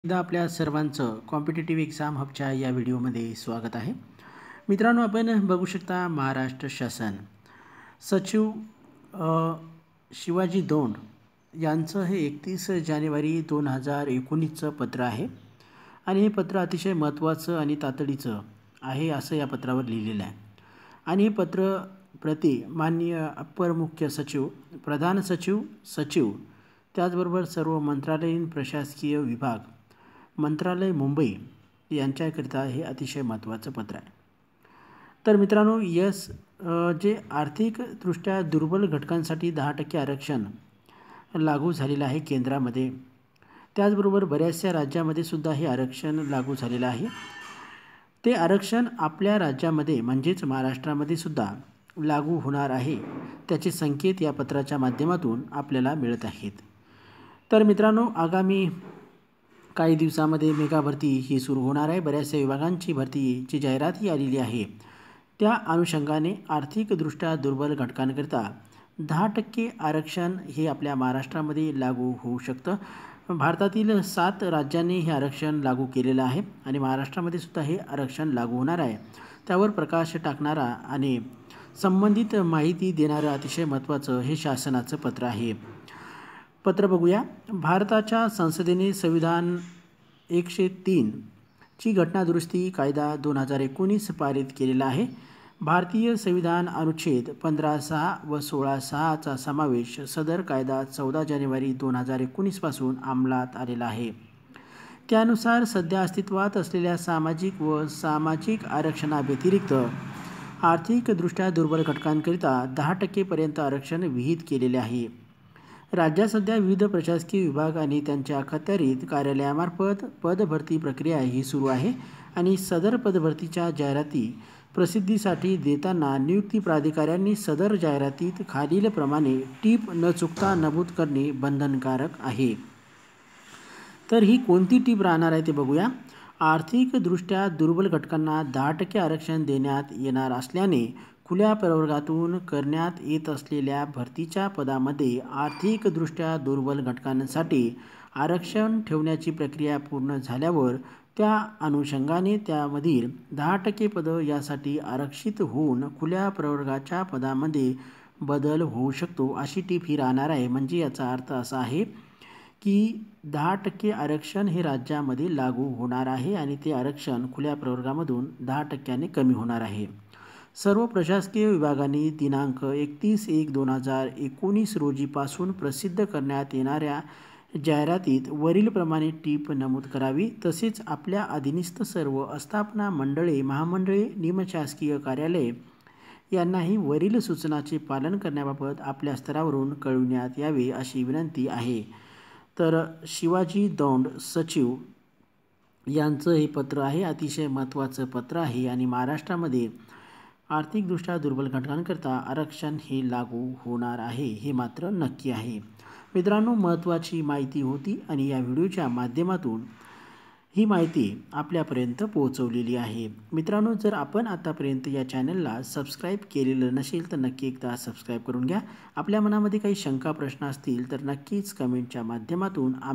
एकदा आपल्या सर्वांचं कॉम्पिटिटिव्ह एक्झाम हबच्या या व्हिडिओमध्ये स्वागत आहे. मित्रांनो, आपण बघू शकता महाराष्ट्र शासन सचिव शिवाजी दौंड यांचं हे 31 जानेवारी 2019चं पत्र आहे आणि हे पत्र अतिशय महत्त्वाचं आणि तातडीचं आहे असं या पत्रावर लिहिलेलं आहे. आणि हे पत्र प्रति माननीय अप्पर मुख्य सचिव, प्रधान सचिव, सचिव, त्याचबरोबर सर्व मंत्रालयीन प्रशासकीय विभाग, मंत्रालय मुंबई यांच्याकरिता हे अतिशय महत्त्वाचं पत्र आहे. तर मित्रांनो, जे आर्थिकदृष्ट्या दुर्बल घटकांसाठी 10% आरक्षण लागू झालेलं आहे केंद्रामध्ये, त्याचबरोबर बऱ्याचशा राज्यामध्ये सुद्धा हे आरक्षण लागू झालेलं आहे. ते आरक्षण आपल्या राज्यामध्ये म्हणजेच महाराष्ट्रामध्ये सुद्धा लागू होणार आहे, त्याचे संकेत या पत्राच्या माध्यमातून आपल्याला मिळत आहेत. तर मित्रांनो, आगामी काही दिवसामध्ये मेगा भरती ही सुरू होणार आहे. बऱ्याचशा विभागांची भरतीची जाहिरातही आलेली आहे. त्या अनुषंगाने आर्थिकदृष्ट्या दुर्बल घटकांकरिता 10% आरक्षण हे आपल्या महाराष्ट्रामध्ये लागू होऊ शकतं. भारतातील 7 राज्यांनी हे आरक्षण लागू केलेलं आहे आणि महाराष्ट्रामध्ये सुद्धा हे आरक्षण लागू होणार आहे. त्यावर प्रकाश टाकणारा आणि संबंधित माहिती देणारं अतिशय महत्त्वाचं हे शासनाचं पत्र आहे. पत्र बघूया. भारताच्या संसदेने संविधान 103 ची घटनादुरुस्ती कायदा 2019 पारित केलेला आहे. भारतीय संविधान अनुच्छेद 15(6) व 16(6) चा समावेश सदर कायदा 14 जानेवारी 2019 पासून अंमलात आलेला आहे. त्यानुसार सध्या अस्तित्वात असलेल्या सामाजिक व सामाजिक आरक्षणाव्यतिरिक्त आर्थिकदृष्ट्या दुर्बल घटकांकरिता 10% पर्यंत आरक्षण विहित केलेले आहे. राज्यात सध्या विविध प्रशासकीय विभाग आणि त्यांच्या अखत्यारीत कार्यालयामार्फत पदभरती प्रक्रिया ही सुरू आहे आणि सदर पदभरतीच्या जाहिराती प्रसिद्धीसाठी देताना नियुक्ती प्राधिकाऱ्यांनी सदर जाहिरातीत खालीलप्रमाणे टीप न चुकता नमूद करणे बंधनकारक आहे. तर ही कोणती टीप राहणार आहे ते बघूया. आर्थिकदृष्ट्या दुर्बल घटकांना 10% आरक्षण देण्यात येणार असल्याने खुल्या प्रवर्गातून करण्यात येत असलेल्या भरतीच्या पदामध्ये आर्थिकदृष्ट्या दुर्बल घटकांसाठी आरक्षण ठेवण्याची प्रक्रिया पूर्ण झाल्यावर त्या अनुषंगाने त्यामधील 10% पदं यासाठी आरक्षित होऊन खुल्या प्रवर्गाच्या पदामध्ये बदल होऊ शकतो, अशी टीप ही राहणार आहे. म्हणजे याचा अर्थ असा आहे की 10% आरक्षण हे राज्यामध्ये लागू होणार आहे आणि ते आरक्षण खुल्या प्रवर्गामधून 10% कमी होणार आहे. सर्व प्रशासकीय विभागांनी दिनांक 31/1/2019 रोजीपासून प्रसिद्ध करण्यात येणाऱ्या जाहिरातीत वरीलप्रमाणे टीप नमूद करावी. तसेच आपल्या अधीनस्थ सर्व आस्थापना मंडळे, महामंडळे, निमशासकीय कार्यालये यांनाही वरील सूचनाचे पालन करण्याबाबत आपल्या स्तरावरून कळविण्यात यावे, अशी विनंती आहे. तर शिवाजी दौंड सचिव यांचं हे पत्र आहे. अतिशय महत्त्वाचं पत्र आहे आणि महाराष्ट्रामध्ये आर्थिकदृष्ट्या दुर्बल घटकांकरता आरक्षण हे लागू होणार आहे, हे मात्र नक्की आहे. मित्रांनो, महत्त्वाची माहिती होती आणि या व्हिडिओच्या माध्यमातून ही माहिती आपल्यापर्यंत पोहोचवलेली आहे. मित्रांनो, जर आपण आतापर्यंत या चॅनलला सबस्क्राईब केलेलं नसेल तर नक्की एकदा सबस्क्राईब करून घ्या. आपल्या मनामध्ये काही शंका प्रश्न असतील तर नक्कीच कमेंटच्या माध्यमातून